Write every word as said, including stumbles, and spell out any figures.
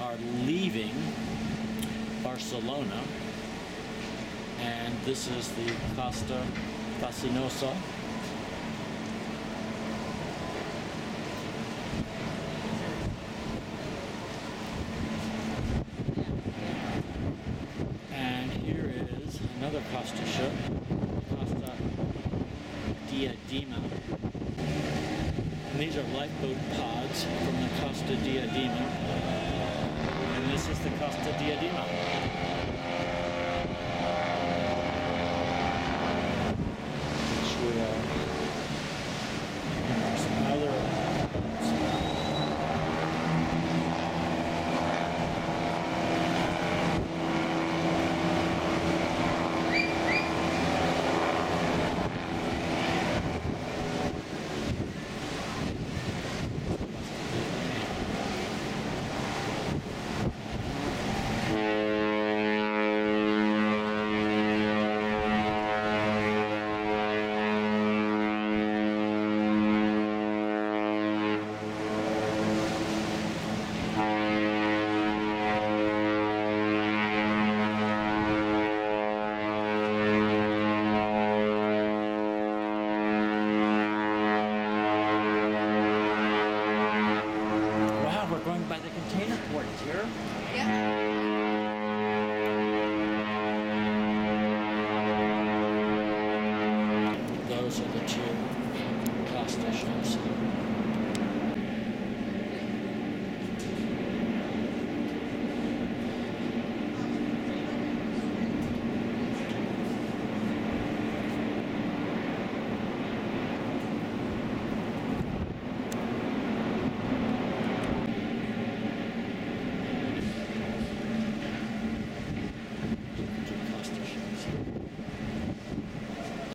are leaving Barcelona, and this is the Costa Fascinosa. And here is another Costa ship, Costa Diadema. And these are lifeboat pods from the Costa Diadema. And this is the Costa Diadema. Which will, there's some other by the container port here. Yeah. Those are the two Costa ships.